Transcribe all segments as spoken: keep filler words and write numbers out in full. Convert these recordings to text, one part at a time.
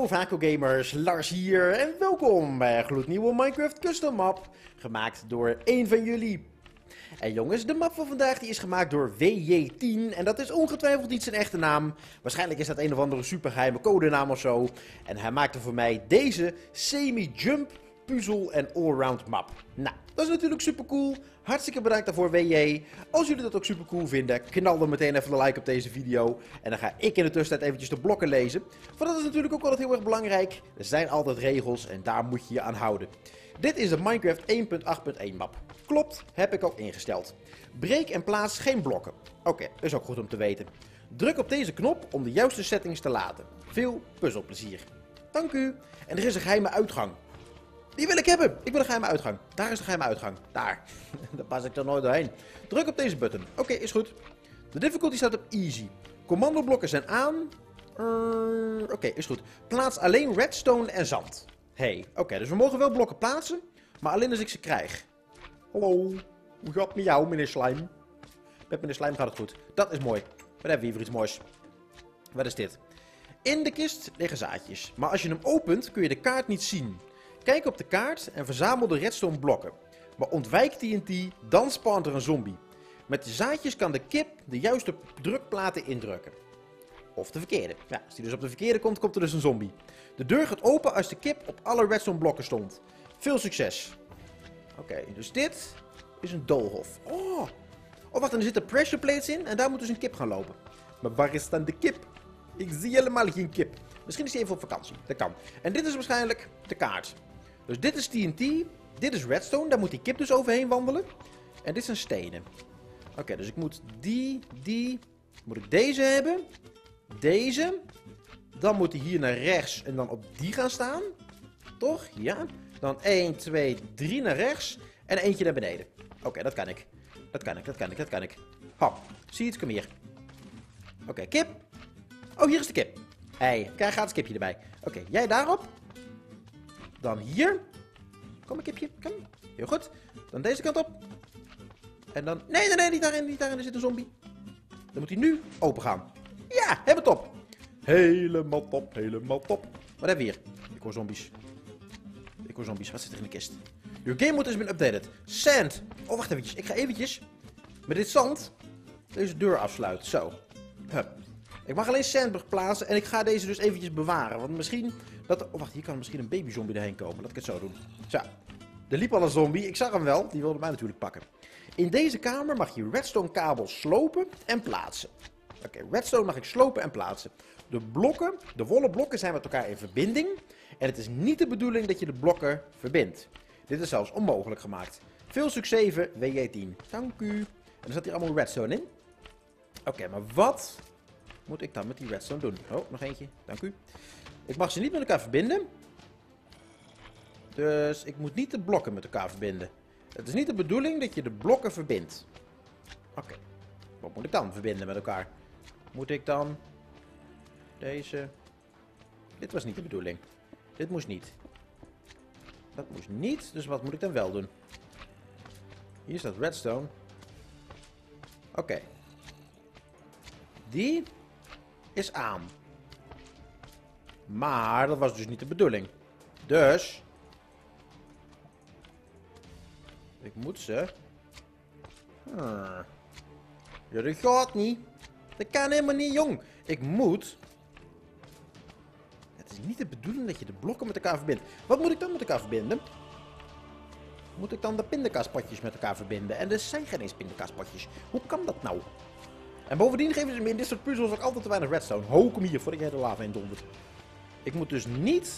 Hallo Vaco Gamers, Lars hier en welkom bij een gloednieuwe Minecraft Custom Map, gemaakt door één van jullie. En jongens, de map van vandaag die is gemaakt door W J tien en dat is ongetwijfeld niet zijn echte naam. Waarschijnlijk is dat een of andere supergeheime codenaam of zo. En hij maakte voor mij deze semi-jump, puzzel en allround map. Nou, dat is natuurlijk super cool. Hartstikke bedankt daarvoor W J. Als jullie dat ook super cool vinden, knal dan meteen even een like op deze video. En dan ga ik in de tussentijd eventjes de blokken lezen. Want dat is natuurlijk ook altijd heel erg belangrijk. Er zijn altijd regels en daar moet je je aan houden. Dit is de Minecraft één punt acht punt één map. Klopt, heb ik ook ingesteld. Breek en plaats geen blokken. Oké, okay, is ook goed om te weten. Druk op deze knop om de juiste settings te laten. Veel puzzelplezier. Dank u. En er is een geheime uitgang. Die wil ik hebben. Ik wil een geheime uitgang. Daar is de geheime uitgang. Daar. Daar pas ik er nooit doorheen. Druk op deze button. Oké, okay, is goed. De difficulty staat op easy. Commandoblokken zijn aan. Uh, Oké, okay, is goed. Plaats alleen redstone en zand. Hey, oké, okay, dus we mogen wel blokken plaatsen, maar alleen als ik ze krijg. Hallo, hoe gaat het met jou, meneer Slime? Met meneer Slime gaat het goed. Dat is mooi. Wat hebben we hier voor iets moois? Wat is dit? In de kist liggen zaadjes, maar als je hem opent kun je de kaart niet zien. Kijk op de kaart en verzamel de redstone blokken. Maar ontwijk T N T, dan spawnt er een zombie. Met de zaadjes kan de kip de juiste drukplaten indrukken. Of de verkeerde. Ja, als die dus op de verkeerde komt, komt er dus een zombie. De deur gaat open als de kip op alle redstone blokken stond. Veel succes. Oké, okay, dus dit is een doolhof. Oh. Oh, wacht, en er zitten pressure plates in en daar moet dus een kip gaan lopen. Maar waar is dan de kip? Ik zie helemaal geen kip. Misschien is hij even op vakantie. Dat kan. En dit is waarschijnlijk de kaart. Dus dit is T N T. Dit is redstone. Daar moet die kip dus overheen wandelen. En dit zijn stenen. Oké, okay, dus ik moet die, die... Moet ik deze hebben? Deze. Dan moet hij hier naar rechts en dan op die gaan staan. Toch? Ja. Dan één, twee, drie naar rechts. En eentje naar beneden. Oké, okay, dat kan ik. Dat kan ik, dat kan ik, dat kan ik. Hop. Zie je het? Kom hier. Oké, okay, kip. Oh, hier is de kip. Hé, hey, krijg gratis kipje erbij. Oké, okay, jij daarop. Dan hier. Kom, een kipje. Kom. Heel goed. Dan deze kant op. En dan... Nee, nee, nee, niet daarin, niet daarin. Er zit een zombie. Dan moet hij nu open gaan. Ja, hebben we top. Helemaal top, helemaal top. Wat hebben we hier? Ik hoor zombies. Ik hoor zombies. Wat zit er in de kist? Your game mode has been updated. Sand. Oh, wacht eventjes. Ik ga eventjes met dit zand deze deur afsluiten. Zo. Hup. Ik mag alleen sand plaatsen en ik ga deze dus eventjes bewaren. Want misschien dat... Oh, wacht. Hier kan misschien een babyzombie erheen komen. Laat ik het zo doen. Zo. Er liep al een zombie. Ik zag hem wel. Die wilde mij natuurlijk pakken. In deze kamer mag je redstone kabels slopen en plaatsen. Oké, okay, redstone mag ik slopen en plaatsen. De blokken, de wollen blokken zijn met elkaar in verbinding. En het is niet de bedoeling dat je de blokken verbindt. Dit is zelfs onmogelijk gemaakt. Veel succes, W J tien. Dank u. En er zat hier allemaal redstone in. Oké, okay, maar wat moet ik dan met die redstone doen? Oh, nog eentje. Dank u. Ik mag ze niet met elkaar verbinden. Dus ik moet niet de blokken met elkaar verbinden. Het is niet de bedoeling dat je de blokken verbindt. Oké. Okay. Wat moet ik dan verbinden met elkaar? Moet ik dan... Deze... Dit was niet de bedoeling. Dit moest niet. Dat moest niet. Dus wat moet ik dan wel doen? Hier staat redstone. Oké. Okay. Die is aan. Maar dat was dus niet de bedoeling. Dus... Ik moet ze... Hmm. Ja, dat gaat niet. Dat kan helemaal niet, jong. Ik moet... Het is niet de bedoeling dat je de blokken met elkaar verbindt. Wat moet ik dan met elkaar verbinden? Moet ik dan de pindakaaspotjes met elkaar verbinden? En er zijn geen eens pindakaaspotjes. Hoe kan dat nou? En bovendien geven ze me in dit soort puzzels ook altijd te weinig redstone. Ho, kom hier, voordat jij de lava in dondert. Ik moet dus niet...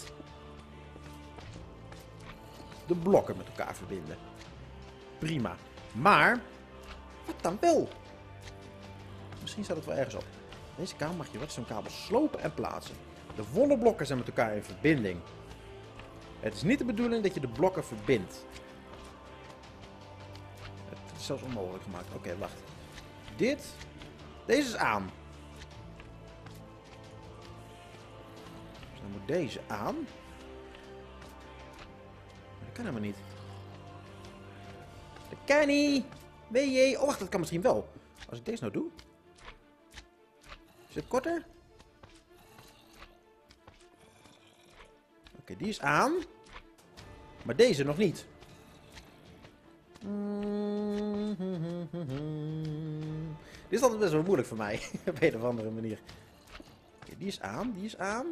de blokken met elkaar verbinden. Prima. Maar... Wat dan wel? Misschien staat het wel ergens op. In deze kamer mag je redstone kabels slopen en plaatsen. De wollen blokken zijn met elkaar in verbinding. Het is niet de bedoeling dat je de blokken verbindt. Het is zelfs onmogelijk gemaakt. Oké, okay, wacht. Dit. Deze is aan. Dus dan moet deze aan. Maar dat kan helemaal niet. Dat kan niet. W J. Oh, wacht, dat kan misschien wel. Als ik deze nou doe. Is het korter? Oké, die is aan. Maar deze nog niet. Dit is altijd best wel moeilijk voor mij. Op een of andere manier. Oké, die is aan. Die is aan.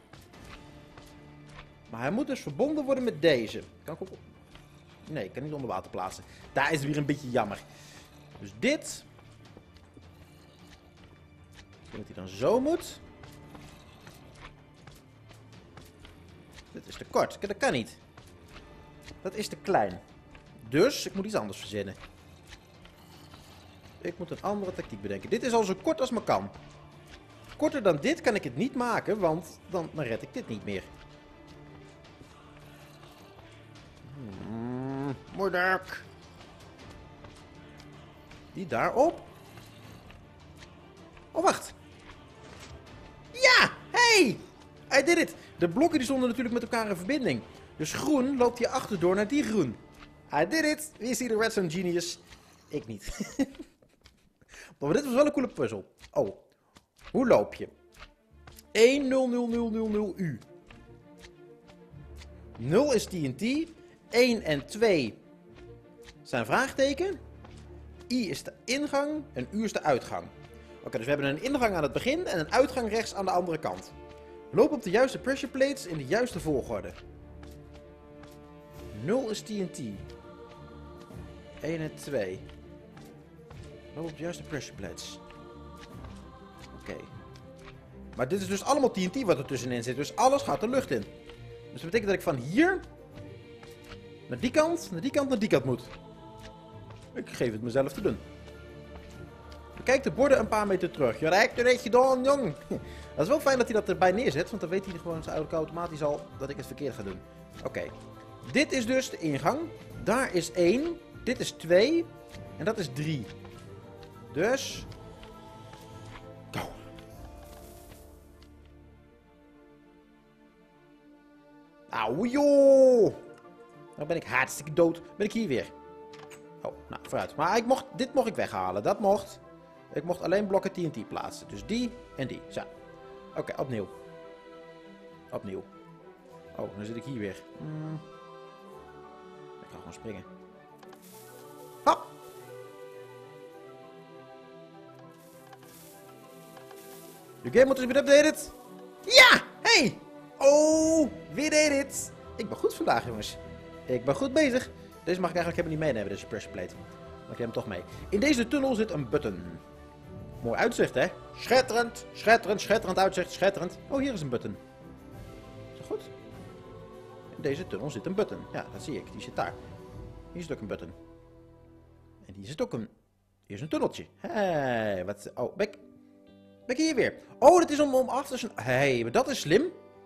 Maar hij moet dus verbonden worden met deze. Kan ik ook... Nee, ik kan niet onder water plaatsen. Daar is het weer een beetje jammer. Dus dit. Ik denk dat hij dan zo moet. Dit is te kort. Dat kan niet. Dat is te klein. Dus ik moet iets anders verzinnen. Ik moet een andere tactiek bedenken. Dit is al zo kort als maar kan. Korter dan dit kan ik het niet maken, want dan, dan red ik dit niet meer. Hmm, moeilijk. Die daarop. Oh, wacht. Ja! Hey! I did it! De blokken die stonden natuurlijk met elkaar in verbinding. Dus groen loopt hier achterdoor naar die groen. I did it! Wie is hier de redstone genius? Ik niet. Maar dit was wel een coole puzzel. Oh. Hoe loop je? één nul nul nul nul nul U. nul is T N T. één en twee zijn vraagteken. I is de ingang en U is de uitgang. Oké, okay, dus we hebben een ingang aan het begin en een uitgang rechts aan de andere kant. Loop op de juiste pressure plates in de juiste volgorde. nul is T N T. één en twee. Loop op de juiste pressure plates. Oké. Okay. Maar dit is dus allemaal T N T wat er tussenin zit. Dus alles gaat de lucht in. Dus dat betekent dat ik van hier naar die kant, naar die kant, naar die kant moet. Ik geef het mezelf te doen. Kijk de borden een paar meter terug. Je rijdt er echt gedaan, jong. Dat is wel fijn dat hij dat erbij neerzet. Want dan weet hij gewoon automatisch al dat ik het verkeerd ga doen. Oké. Okay. Dit is dus de ingang. Daar is één. Dit is twee. En dat is drie. Dus... Go. Auw, joh. Dan ben ik hartstikke dood. Ben ik hier weer. Oh, nou, vooruit. Maar ik mocht, dit mocht ik weghalen. Dat mocht. Ik mocht alleen blokken T N T plaatsen. Dus die en die. Zo. Oké, okay, opnieuw. Opnieuw. Oh, dan zit ik hier weer. Hmm. Ik ga gewoon springen. Hop! Je game moet dus weer updated. Ja! Hey! Oh, weer deed het. Ik ben goed vandaag, jongens. Ik ben goed bezig. Deze mag ik eigenlijk helemaal niet meenemen, deze pressure plate. Maar ik neem hem toch mee. In deze tunnel zit een button. Mooi uitzicht, hè? Schitterend, schitterend, schitterend uitzicht, schitterend. Oh, hier is een button. Is dat goed? In deze tunnel zit een button. Ja, dat zie ik. Die zit daar. Hier zit ook een button. En hier zit ook een... Hier is een tunneltje. Hé, hey, wat... Oh, ben ik... Ben ik hier weer? Oh, dat is om, om af te... Hé, hey, maar dat is slim.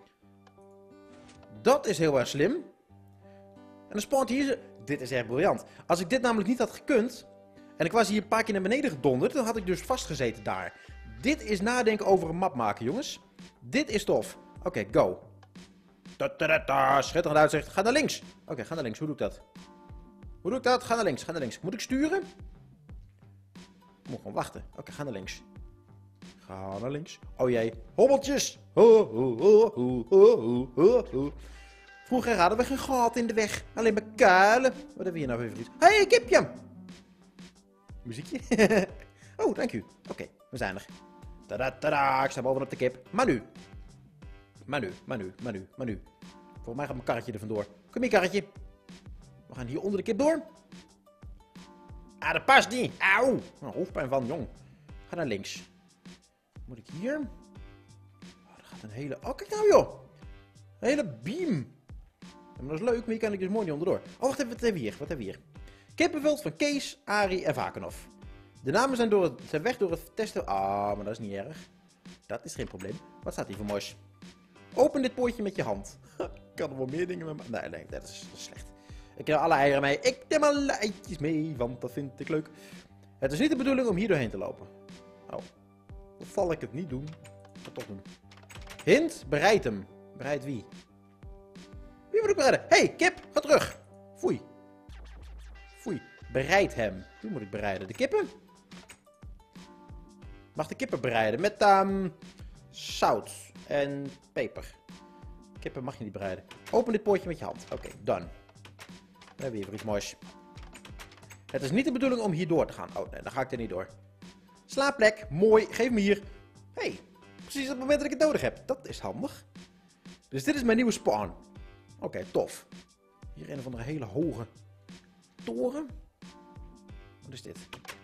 Dat is heel erg slim. En dan spawnt hier... Dit is echt briljant. Als ik dit namelijk niet had gekund... En ik was hier een paar keer naar beneden gedonderd... Dan had ik dus vastgezeten daar. Dit is nadenken over een map maken, jongens. Dit is tof. Oké, okay, go. Ta -ta -ta -ta, schitterend uitzicht. Ga naar links. Oké, okay, ga naar links. Hoe doe ik dat? Hoe doe ik dat? Ga naar links. Ga naar links. Moet ik sturen? Ik moet gewoon wachten. Oké, okay, ga naar links. Ga naar links. Oh jee. Hobbeltjes. Ho, ho, ho, ho, ho, ho, ho. Vroeger hadden we geen gat in de weg. Alleen maar kuilen. Wat hebben we hier nou weer voor iets? Hé, hey, kipje. Muziekje. Oh, dank u. Oké, okay, we zijn er. Tada, tada. Ik sta bovenop de kip. Maar nu. Maar nu, maar nu, maar nu, maar nu. Volgens mij gaat mijn karretje er vandoor. Kom hier, karretje. We gaan hier onder de kip door. Ah, dat past niet. Auw. Nou, hoofdpijn van, jong. Ga naar links. Moet ik hier? Oh, er gaat een hele... Oh, kijk nou, joh. Een hele beam. Ja, maar dat is leuk, maar hier kan ik dus mooi niet onderdoor. Oh, wacht even, wat hebben we hier? Wat hebben we hier? Kippenveld van Kees, Arie en Vakenhof. De namen zijn, door het, zijn weg door het testen... Ah, maar dat is niet erg. Dat is geen probleem. Wat staat hier voor moois? Open dit poortje met je hand. Ik kan er wel meer dingen mee maken. Nee, nee, dat is, dat is slecht. Ik heb alle eieren mee. Ik neem alle eitjes mee, want dat vind ik leuk. Het is niet de bedoeling om hier doorheen te lopen. Oh. Of zal ik het niet doen? Ik ga het toch doen. Hint, bereid hem. Bereid wie? Wie moet ik bereiden? Hé, hey, kip, ga terug. Foei. Foei. Bereid hem. Wie moet ik bereiden? De kippen? Mag de kippen bereiden met um, zout en peper. Kippen mag je niet bereiden. Open dit poortje met je hand. Oké, okay, done. We hebben hier weer iets moois. Het is niet de bedoeling om hier door te gaan. Oh nee, dan ga ik er niet door. Slaapplek, mooi. Geef me hier. Hé, hey, precies op het moment dat ik het nodig heb. Dat is handig. Dus dit is mijn nieuwe spawn. Oké, okay, tof. Hier een of andere hele hoge toren. Wat is dit?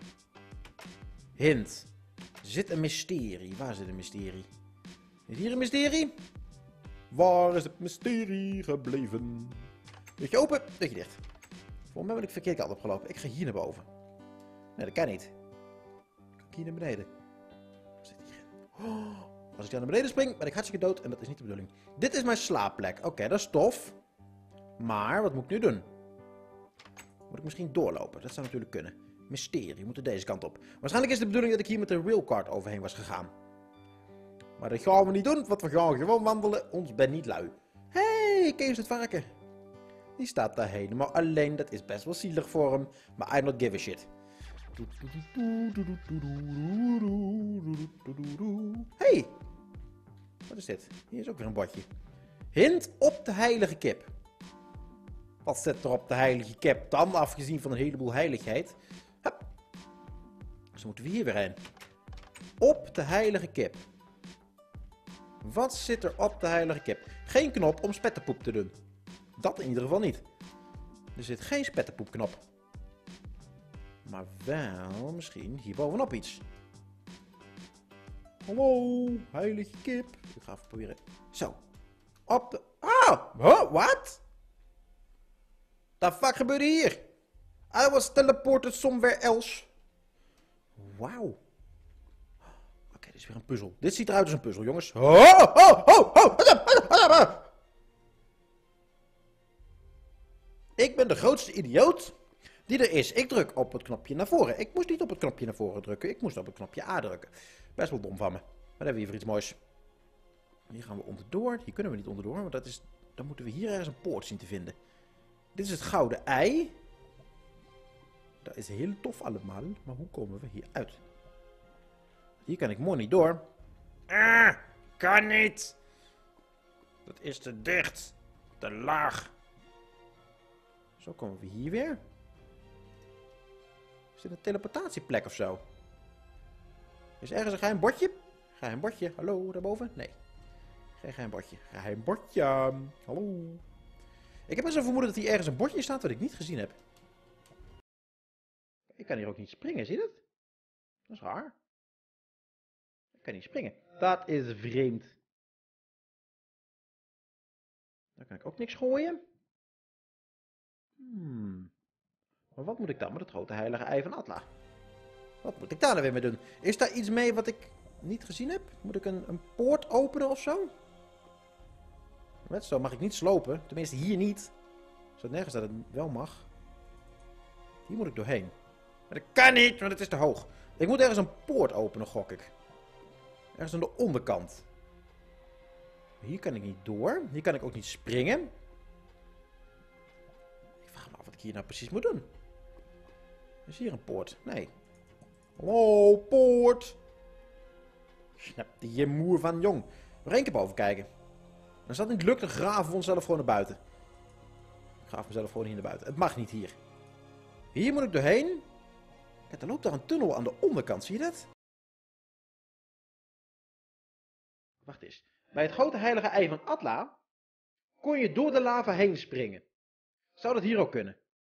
Hint. Er zit een mysterie. Waar zit een mysterie? Is hier een mysterie? Waar is het mysterie gebleven? Deurtje open, deurtje dicht. Volgens mij ben ik verkeerd kant opgelopen. Ik ga hier naar boven. Nee, dat kan niet. Kan ik hier naar beneden? Wat zit hier? Oh, als ik daar naar beneden spring, ben ik hartstikke dood en dat is niet de bedoeling. Dit is mijn slaapplek. Oké, okay, dat is tof. Maar, wat moet ik nu doen? Moet ik misschien doorlopen? Dat zou natuurlijk kunnen. Mysterie, we moeten deze kant op. Waarschijnlijk is de bedoeling dat ik hier met de railcard overheen was gegaan. Maar dat gaan we niet doen, want we gaan gewoon wandelen. Ons ben niet lui. Hé, hey, Kees het varken. Die staat daar helemaal alleen. Dat is best wel zielig voor hem. Maar I don't give a shit. Hey! Wat is dit? Hier is ook weer een bordje. Hint op de heilige kip. Wat zit er op de heilige kip dan? Afgezien van een heleboel heiligheid. Hup. Dus moeten we hier weer heen. Op de heilige kip. Wat zit er op de heilige kip? Geen knop om spetterpoep te doen. Dat in ieder geval niet. Er zit geen spetterpoepknop. Maar wel misschien hier bovenop iets. Hallo, heilige kip. Ik ga even proberen. Zo. Op de... Ah! Huh? Wat? The fuck gebeurde hier? I was teleported somewhere else. Wauw. Oké, okay, dit is weer een puzzel. Dit ziet eruit als een puzzel, jongens. Oh, oh, oh, oh. Ik ben de grootste idioot die er is. Ik druk op het knopje naar voren. Ik moest niet op het knopje naar voren drukken. Ik moest op het knopje A drukken. Best wel dom van me. Maar dan hebben we hier weer iets moois. Hier gaan we onderdoor. Hier kunnen we niet onderdoor, want dat is... dan moeten we hier ergens een poort zien te vinden. Dit is het gouden ei. Dat is heel tof allemaal. Maar hoe komen we hier uit? Hier kan ik mooi niet door. Ah, kan niet. Dat is te dicht. Te laag. Zo komen we hier weer. Is dit een teleportatieplek of zo? Is ergens een geheim bordje? Geheim bordje. Hallo, daarboven? Nee. Geen geheim bordje. Geheim bordje. Hallo. Ik heb best wel vermoeden dat hier ergens een bordje staat wat ik niet gezien heb. Ik kan hier ook niet springen, zie je dat? Dat is raar. Ik kan niet springen. Dat is vreemd. Daar kan ik ook niks gooien. Hmm. Maar wat moet ik dan met het grote heilige ei van Atla? Wat moet ik daar nou weer mee doen? Is daar iets mee wat ik niet gezien heb? Moet ik een, een poort openen of zo? Met zo mag ik niet slopen. Tenminste hier niet. Zo nergens dat het wel mag. Hier moet ik doorheen. Maar dat kan niet, want het is te hoog. Ik moet ergens een poort openen, gok ik. Ergens aan de onderkant. Hier kan ik niet door. Hier kan ik ook niet springen. Ik vraag me af wat ik hier nou precies moet doen. Is hier een poort? Nee. Hallo, poort. Snapte je moer van jong. Nog één keer boven kijken. Als dat niet lukt, dan graven we onszelf gewoon naar buiten. Ik graaf mezelf gewoon hier naar buiten. Het mag niet hier. Hier moet ik doorheen. Kijk, er loopt daar een tunnel aan de onderkant. Zie je dat? Wacht eens. Bij het grote heilige ei van Atla kon je door de lava heen springen. Zou dat hier ook kunnen?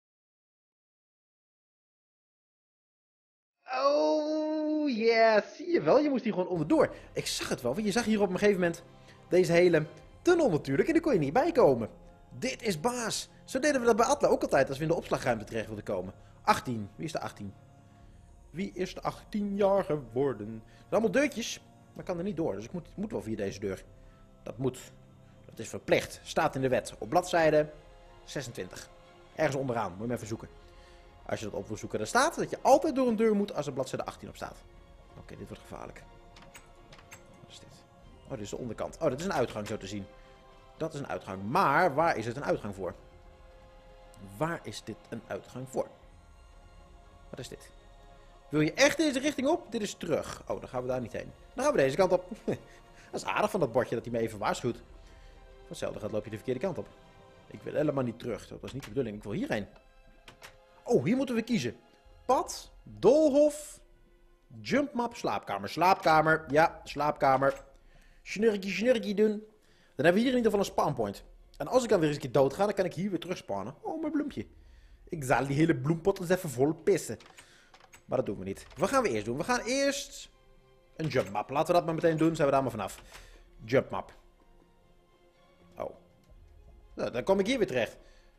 Oh, ja, yeah, zie je wel. Je moest hier gewoon onderdoor. Ik zag het wel, want je zag hier op een gegeven moment deze hele tunnel natuurlijk. En daar kon je niet bij komen. Dit is baas. Zo deden we dat bij Atla ook altijd als we in de opslagruimte terecht wilden komen. achttien. Wie is de achttien? Wie is de achttien jaar geworden? Er zijn allemaal deurtjes. Maar ik kan er niet door. Dus ik moet, moet wel via deze deur. Dat moet. Dat is verplicht. Staat in de wet. Op bladzijde zesentwintig. Ergens onderaan. Moet je hem even zoeken. Als je dat op wil zoeken. Daar staat dat je altijd door een deur moet als er bladzijde achttien op staat. Oké, okay, dit wordt gevaarlijk. Wat is dit? Oh, dit is de onderkant. Oh, dat is een uitgang zo te zien. Dat is een uitgang. Maar waar is het een uitgang voor? Waar is dit een uitgang voor? Wat is dit? Wil je echt deze richting op? Dit is terug. Oh, dan gaan we daar niet heen. Dan gaan we deze kant op. Dat is aardig van dat bordje dat hij me even waarschuwt. Hetzelfde gaat loop je de verkeerde kant op. Ik wil helemaal niet terug. Dat was niet de bedoeling. Ik wil hierheen. Oh, hier moeten we kiezen. Pad, doolhof, jumpmap, slaapkamer. Slaapkamer, ja, slaapkamer. Snurkie, snurkie doen. Dan hebben we hier in ieder geval een spawnpoint. En als ik dan weer eens een keer dood ga, dan kan ik hier weer terug spawnen. Oh, mijn bloempje. Ik zal die hele bloempot eens even vol pissen. Maar dat doen we niet. Wat gaan we eerst doen? We gaan eerst een jumpmap. Laten we dat maar meteen doen, zijn we daar maar vanaf. Jumpmap. Oh. Nou, dan kom ik hier weer terecht.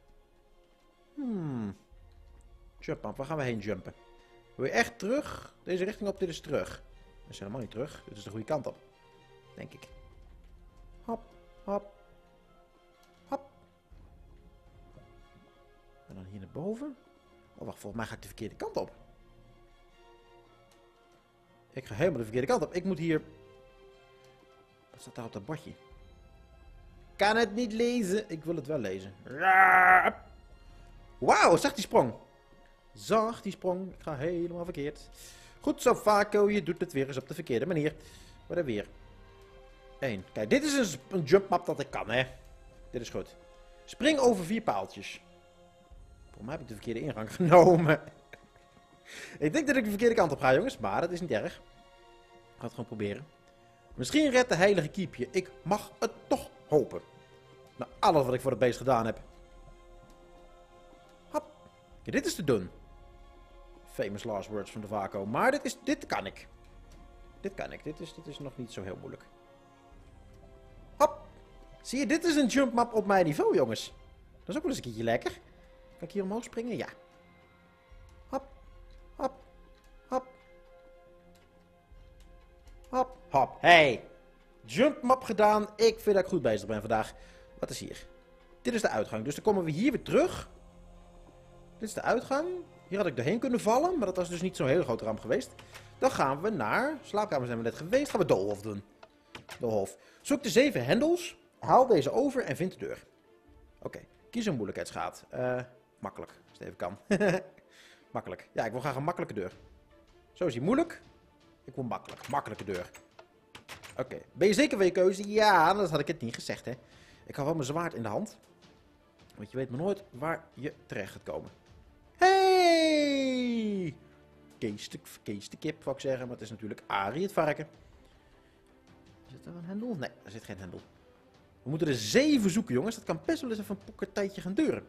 Hmm. Jumpmap, waar gaan we heen jumpen? Wil je echt terug? Deze richting op, dit is terug. Dat is helemaal niet terug. Dit is de goede kant op. Denk ik. Hop, hop. Hop. En dan hier naar boven. Oh, wacht, volgens mij ga ik de verkeerde kant op. Ik ga helemaal de verkeerde kant op. Ik moet hier... Wat staat daar op dat bordje? Kan het niet lezen. Ik wil het wel lezen. Wauw, zag die sprong. Zag die sprong. Ik ga helemaal verkeerd. Goed zo, Vaco. Je doet het weer eens op de verkeerde manier. Wat hebben we weer? Eén. Kijk, dit is een, een jumpmap dat ik kan, hè. Dit is goed. Spring over vier paaltjes. Voor mij heb ik de verkeerde ingang genomen. Ik denk dat ik de verkeerde kant op ga, jongens. Maar dat is niet erg. Ik ga het gewoon proberen. Misschien redt de heilige kiepje. Ik mag het toch hopen. Nou, alles wat ik voor het beest gedaan heb. Hop. Kijk, dit is te doen. Famous last words van de Vaco. Maar dit, is, dit kan ik. Dit kan ik. Dit is, dit is nog niet zo heel moeilijk. Hop. Zie je, dit is een jumpmap op mijn niveau, jongens. Dat is ook wel eens een keertje lekker. Kan ik hier omhoog springen? Ja. Hop. Hop. Hop. Hop. Hop. Hey. Jumpmap gedaan. Ik vind dat ik goed bezig ben vandaag. Wat is hier? Dit is de uitgang. Dus dan komen we hier weer terug. Dit is de uitgang. Hier had ik doorheen kunnen vallen. Maar dat was dus niet zo'n hele grote ramp geweest. Dan gaan we naar... Slaapkamer zijn we net geweest. Gaan we doolhof doen. Doolhof. Zoek de zeven hendels. Haal deze over en vind de deur. Oké. Okay. Kies een moeilijkheidsgraad. Uh, makkelijk. Als het even kan. Makkelijk. Ja, ik wil graag een makkelijke deur. Zo is die moeilijk. Ik wil makkelijk. Makkelijke deur. Oké. Okay. Ben je zeker van je keuze? Ja, dat had ik het niet gezegd, hè. Ik hou wel mijn zwaard in de hand. Want je weet maar nooit waar je terecht gaat komen. Hey! Kees de, Kees de kip, wou ik zeggen. Maar het is natuurlijk Arie het varken. Zit er een hendel? Nee, er zit geen hendel. We moeten er zeven zoeken, jongens. Dat kan best wel eens even een pokketijdje gaan duren.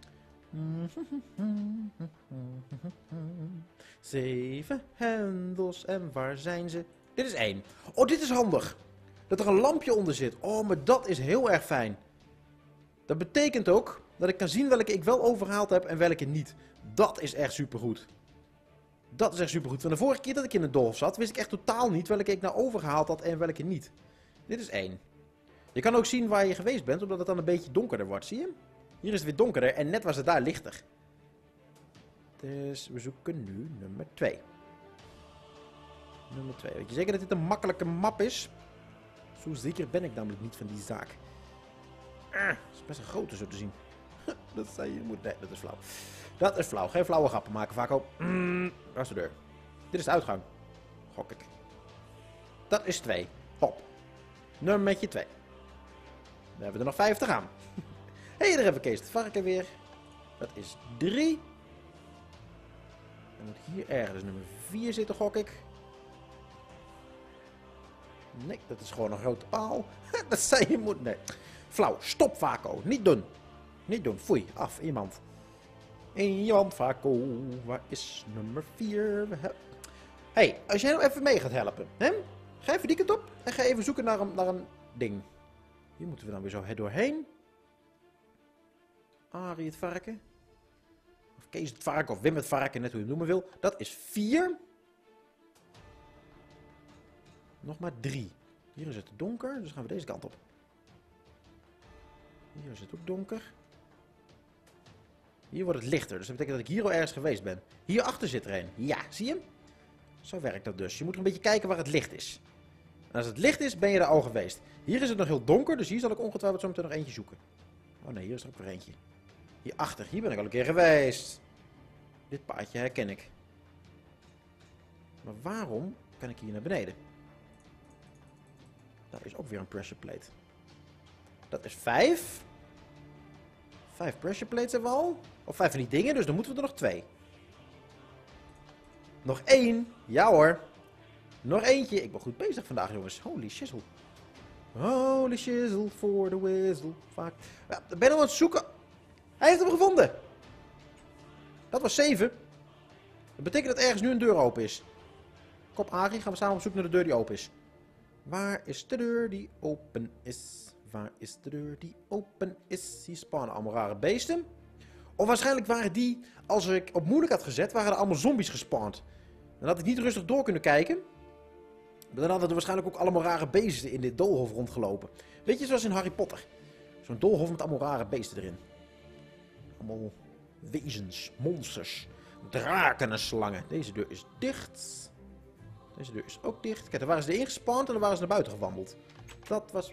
Zeven hendels. En waar zijn ze? Dit is één. Oh, dit is handig. Dat er een lampje onder zit. Oh, maar dat is heel erg fijn. Dat betekent ook dat ik kan zien welke ik wel overhaald heb en welke niet. Dat is echt supergoed. Dat is echt supergoed. Van de vorige keer dat ik in de doolhof zat, wist ik echt totaal niet welke ik nou overgehaald had en welke niet. Dit is één. Je kan ook zien waar je geweest bent, omdat het dan een beetje donkerder wordt. Zie je? Hier is het weer donkerder en net was het daar lichter. Dus we zoeken nu nummer twee. Nummer twee. Weet je zeker dat dit een makkelijke map is? Zo zeker ben ik namelijk niet van die zaak. Uh, dat is best een grote zo te zien. Dat zei je moet. Nee, dat is flauw. Dat is flauw. Geen flauwe grappen maken, Vaco. Mm, waar is de deur? Dit is de uitgang. Gok ik. Dat is twee. Hop. Nummertje twee. We hebben er nog vijf te gaan. Hé, hey, daar hebben we Kees het varken weer. Dat is drie. Dan moet hier ergens nummer vier zitten, gok ik. Nee, dat is gewoon een grote paal. Dat zei je moet. Nee. Flauw. Stop, Vaco. Niet doen. Niet doen. Foei. Af. Iemand. Iemand, Vaco. Waar is nummer vier? Hé, hey, als jij nou even mee gaat helpen. Hè? Ga even die kant op. En ga even zoeken naar een, naar een ding. Hier moeten we dan weer zo doorheen. Arie het varken. Of Kees het varken. Of Wim het varken. Net hoe je het noemen wil. Dat is vier. Nog maar drie. Hier is het donker. Dus gaan we deze kant op. Hier is het ook donker. Hier wordt het lichter. Dus dat betekent dat ik hier al ergens geweest ben. Hierachter zit er een. Ja, zie je hem? Zo werkt dat dus. Je moet er een beetje kijken waar het licht is. En als het licht is, ben je er al geweest. Hier is het nog heel donker. Dus hier zal ik ongetwijfeld zo meteen nog eentje zoeken. Oh nee, hier is er ook weer eentje. Hierachter. Hier ben ik al een keer geweest. Dit paadje herken ik. Maar waarom kan ik hier naar beneden? Daar is ook weer een pressure plate. Dat is vijf. Vijf pressure plates hebben we al. Of vijf van die dingen, dus dan moeten we er nog twee. Nog één. Ja hoor. Nog eentje. Ik ben goed bezig vandaag, jongens. Holy shizzle. Holy shizzle for the whistle. Vaak. Ja, ik ben nog aan het zoeken. Hij heeft hem gevonden. Dat was zeven. Dat betekent dat ergens nu een deur open is. Kom, Ari, gaan we samen op zoek naar de deur die open is. Waar is de deur die open is? Waar is de deur die open is? Hier spannen allemaal rare beesten. Of waarschijnlijk waren die, als ik op moeilijk had gezet, waren er allemaal zombies gespawned. Dan had ik niet rustig door kunnen kijken. Maar dan hadden er waarschijnlijk ook allemaal rare beesten in dit doolhof rondgelopen. Weet je, zoals in Harry Potter. Zo'n doolhof met allemaal rare beesten erin. Allemaal wezens, monsters, draken en slangen. Deze deur is dicht. Deze deur is ook dicht. Kijk, daar waren ze erin gespawnd en dan waren ze naar buiten gewandeld. Dat was...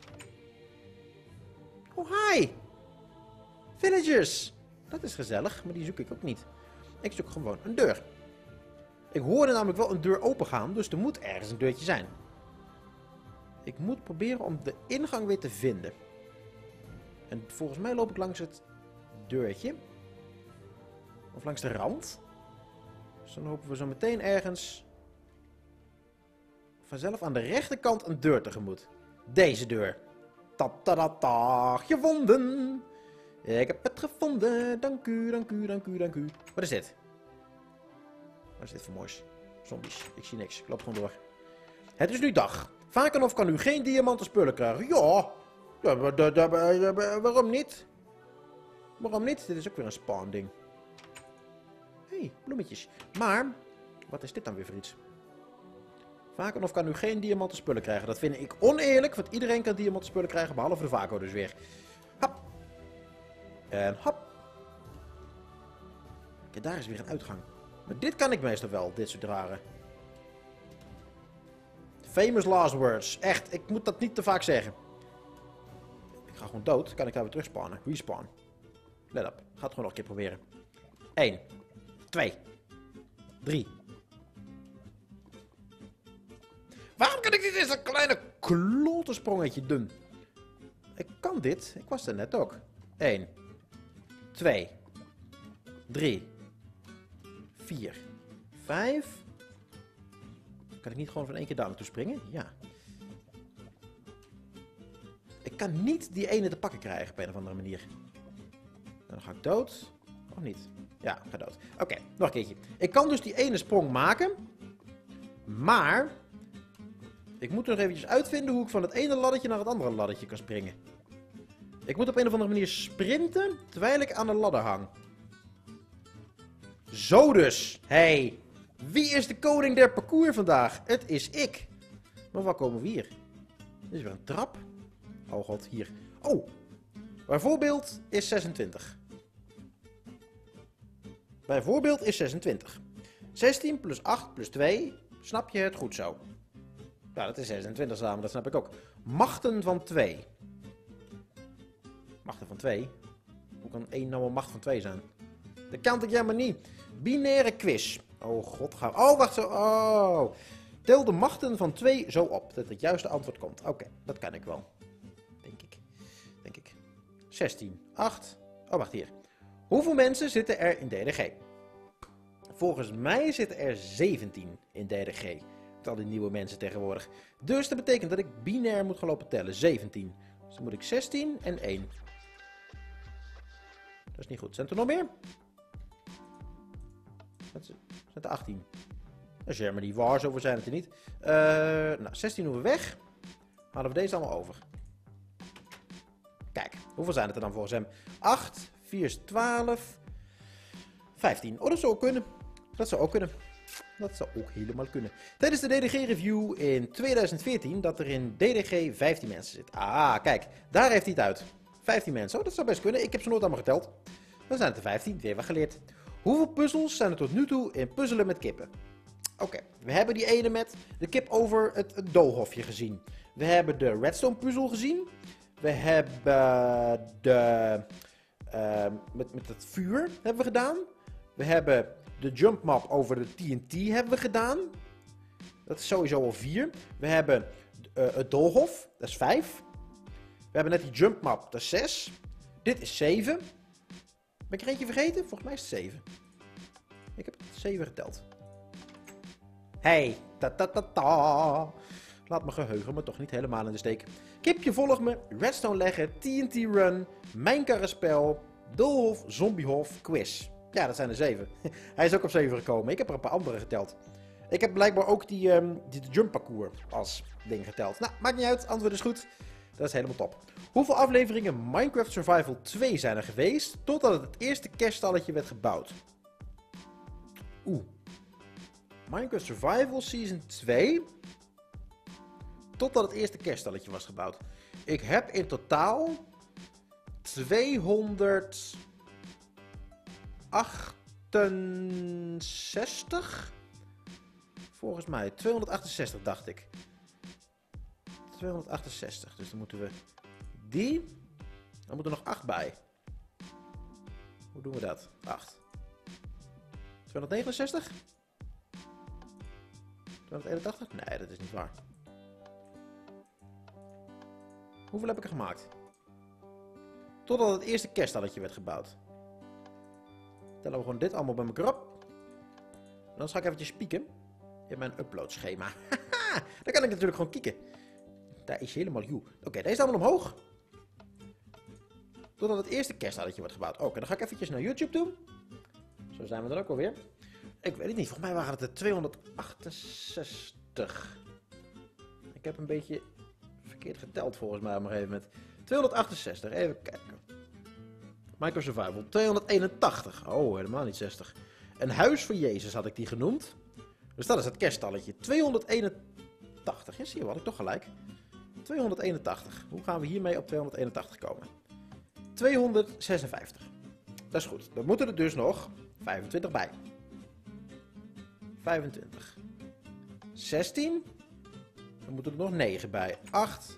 Oh, hi! Villagers! Dat is gezellig, maar die zoek ik ook niet. Ik zoek gewoon een deur. Ik hoorde namelijk wel een deur open gaan, dus er moet ergens een deurtje zijn. Ik moet proberen om de ingang weer te vinden. En volgens mij loop ik langs het deurtje. Of langs de rand. Dus dan hopen we zo meteen ergens... vanzelf aan de rechterkant een deur tegemoet. Deze deur. Ta-ta-ta-ta, gevonden. Ik heb het gevonden. Dank u, dank u, dank u, dank u. Wat is dit? Wat is dit voor moois? Zombies. Ik zie niks. Ik loop gewoon door. Het is nu dag. Vaak en of kan u geen diamanten spullen krijgen. Ja. Ja, da, da, da, da, waarom niet? Waarom niet? Dit is ook weer een spawn ding. Hé, hey, bloemetjes. Maar, wat is dit dan weer voor iets? Vaak en of kan u geen diamanten spullen krijgen. Dat vind ik oneerlijk, want iedereen kan diamanten spullen krijgen, behalve de Vaco dus weer. Hop. En hop. Kijk, daar is weer een uitgang. Maar dit kan ik meestal wel, dit soort rare. Famous last words. Echt, ik moet dat niet te vaak zeggen. Ik ga gewoon dood, kan ik daar weer terugspannen. Respawn. Let op, ga het gewoon nog een keer proberen. één. twee. drie. Waarom kan ik niet eens een kleine klottensprongetje doen? Ik kan dit. Ik was er net ook. één. twee. drie. vier. vijf. Kan ik niet gewoon van één keer daar naartoe springen? Ja. Ik kan niet die ene te pakken krijgen op een of andere manier. Dan ga ik dood. Of niet? Ja, ik ga dood. Oké, okay, nog een keertje. Ik kan dus die ene sprong maken. Maar... ik moet nog eventjes uitvinden hoe ik van het ene laddertje naar het andere laddertje kan springen. Ik moet op een of andere manier sprinten terwijl ik aan de ladder hang. Zo dus. Hey. Wie is de koning der parcours vandaag? Het is ik. Maar waar komen we hier? Dit is weer een trap. Oh god, hier. Oh. Bijvoorbeeld is zesentwintig. Bijvoorbeeld is zesentwintig. zestien plus acht plus twee. Snap je het goed zo? Ja, dat is zesentwintig samen, dat snap ik ook. Machten van twee. Machten van twee? Hoe kan één nou een macht van twee zijn? Dat kan ik helemaal niet. Binaire quiz. Oh god, ga... oh, wacht zo. Oh. Tel de machten van twee zo op, dat het juiste antwoord komt. Oké, okay, dat kan ik wel. Denk ik. Denk ik. zestien. acht. Oh, wacht hier. Hoeveel mensen zitten er in D D G? Volgens mij zitten er zeventien in D D G. Met al die nieuwe mensen tegenwoordig. Dus dat betekent dat ik binair moet gaan lopen tellen. zeventien. Dus dan moet ik zestien en één. Dat is niet goed. Zijn er nog meer? Dat zijn er achttien. Dat is jammer, die waar, zoveel zijn het er niet. Uh, nou, zestien doen we weg. Halen we deze allemaal over. Kijk, hoeveel zijn het er dan volgens hem? acht, vier is twaalf, vijftien. Oh, dat zou ook kunnen. Dat zou ook kunnen. Dat zou ook helemaal kunnen. Tijdens de D D G-review in tweeduizend veertien dat er in D D G vijftien mensen zitten. Ah, kijk. Daar heeft hij het uit. vijftien mensen. Oh, dat zou best kunnen. Ik heb ze nooit allemaal geteld. Dan zijn het er vijftien. Weer wat geleerd. Hoeveel puzzels zijn er tot nu toe in puzzelen met kippen? Oké. Okay. We hebben die ene met de kip over het, het doolhofje gezien. We hebben de redstone puzzel gezien. We hebben de... Uh, met, met het vuur hebben we gedaan. We hebben de jump map over de T N T hebben we gedaan. Dat is sowieso al vier. We hebben uh, het doolhof. Dat is vijf. We hebben net die jump map, dat is zes. Dit is zeven. Ben ik er eentje vergeten? Volgens mij is het zeven. Ik heb het zeven geteld. Hey, ta ta ta ta. Laat mijn geheugen me toch niet helemaal in de steek. Kipje volg me, redstone leggen, T N T run, mijnkarrenspel, doolhof, zombiehof, quiz. Ja, dat zijn er zeven. Hij is ook op zeven gekomen. Ik heb er een paar andere geteld. Ik heb blijkbaar ook die, um, die jump parcours als ding geteld. Nou, maakt niet uit. Antwoord is goed. Dat is helemaal top. Hoeveel afleveringen Minecraft Survival twee zijn er geweest totdat het eerste kerststalletje werd gebouwd? Oeh. Minecraft Survival Season twee. Totdat het eerste kerststalletje was gebouwd. Ik heb in totaal tweehonderdachtenzestig. Volgens mij. tweehonderdachtenzestig dacht ik. tweehonderdachtenzestig. Dus dan moeten we die. Dan moeten er nog acht bij. Hoe doen we dat? acht. tweehonderdnegenenzestig? tweehonderdeenentachtig? Nee, dat is niet waar. Hoeveel heb ik er gemaakt? Totdat het eerste kerststalletje werd gebouwd. Tellen we gewoon dit allemaal bij elkaar op. En dan ga ik eventjes spieken in mijn uploadschema. Haha, dan kan ik natuurlijk gewoon kieken. Daar is helemaal joe. Oké, okay, deze allemaal omhoog. Totdat het eerste kerststalletje wordt gebouwd. Oké, okay, dan ga ik eventjes naar YouTube doen. Zo zijn we dan ook alweer. Ik weet het niet, volgens mij waren het er tweehonderdachtenzestig. Ik heb een beetje verkeerd geteld volgens mij op een gegeven moment. tweehonderdachtenzestig, even kijken. Minecraft Survival, tweehonderdeenentachtig. Oh, helemaal niet zestig. Een huis voor Jezus had ik die genoemd. Dus dat is het kerststalletje. tweehonderdeenentachtig. Ja, zie je wel, had ik toch gelijk. tweehonderdeenentachtig. Hoe gaan we hiermee op tweehonderdeenentachtig komen? tweehonderdzesenvijftig. Dat is goed. Dan moeten er dus nog vijfentwintig bij. vijfentwintig. zestien. Dan moeten er nog negen bij. acht.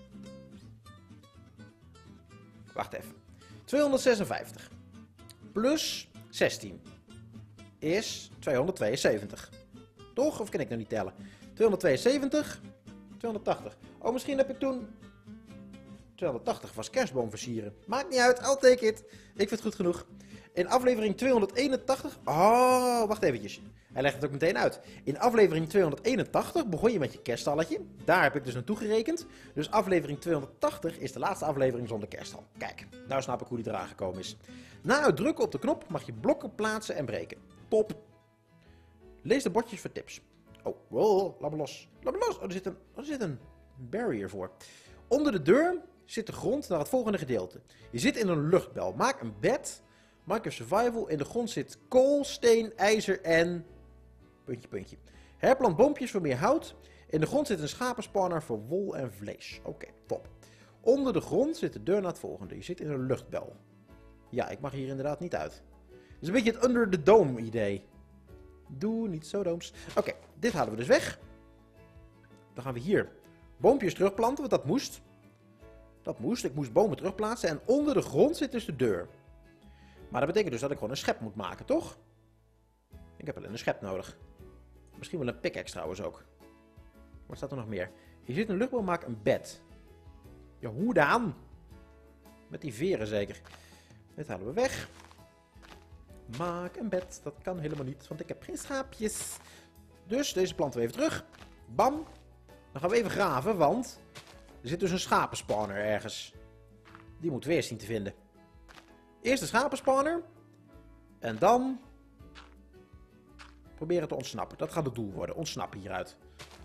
Wacht even. tweehonderdzesenvijftig. Plus zestien. Is tweehonderdtweeënzeventig. Toch? Of kan ik nou niet tellen? tweehonderdtweeënzeventig. tweehonderdtachtig. Oh, misschien heb ik toen... tweehonderdtachtig was kerstboom versieren. Maakt niet uit, I'll take it. Ik vind het goed genoeg. In aflevering tweehonderdeenentachtig... Oh, wacht eventjes. Hij legt het ook meteen uit. In aflevering tweehonderdeenentachtig begon je met je kerststalletje. Daar heb ik dus naartoe gerekend. Dus aflevering tweehonderdtachtig is de laatste aflevering zonder kerststal. Kijk, nou snap ik hoe die eraan gekomen is. Na het drukken op de knop mag je blokken plaatsen en breken. Top. Lees de bordjes voor tips. Oh, wow, laat me los. Laat me los. Oh, er zit een, er zit een barrier voor. Onder de deur zit de grond naar het volgende gedeelte. Je zit in een luchtbel. Maak een bed. Minecraft Survival. In de grond zit kool, steen, ijzer en... Puntje, puntje. Herplant boompjes voor meer hout. In de grond zit een schapenspawner voor wol en vlees. Oké, okay, top. Onder de grond zit de deur naar het volgende. Je zit in een luchtbel. Ja, ik mag hier inderdaad niet uit. Het is een beetje het under the dome idee. Doe niet zo dooms. Oké, okay, dit halen we dus weg. Dan gaan we hier boompjes terugplanten, want dat moest. Dat moest. Ik moest bomen terugplaatsen. En onder de grond zit dus de deur. Maar dat betekent dus dat ik gewoon een schep moet maken, toch? Ik heb alleen een schep nodig. Misschien wel een pickaxe trouwens ook. Wat staat er nog meer? Hier zit een luchtbel, maak een bed. Ja, hoe dan? Met die veren zeker. Dit halen we weg. Maak een bed. Dat kan helemaal niet, want ik heb geen schaapjes. Dus deze planten we even terug. Bam. Dan gaan we even graven, want er zit dus een schapenspawner ergens. Die moeten we eerst zien te vinden. Eerst de schapenspawner. En dan proberen te ontsnappen. Dat gaat het doel worden. Ontsnappen hieruit.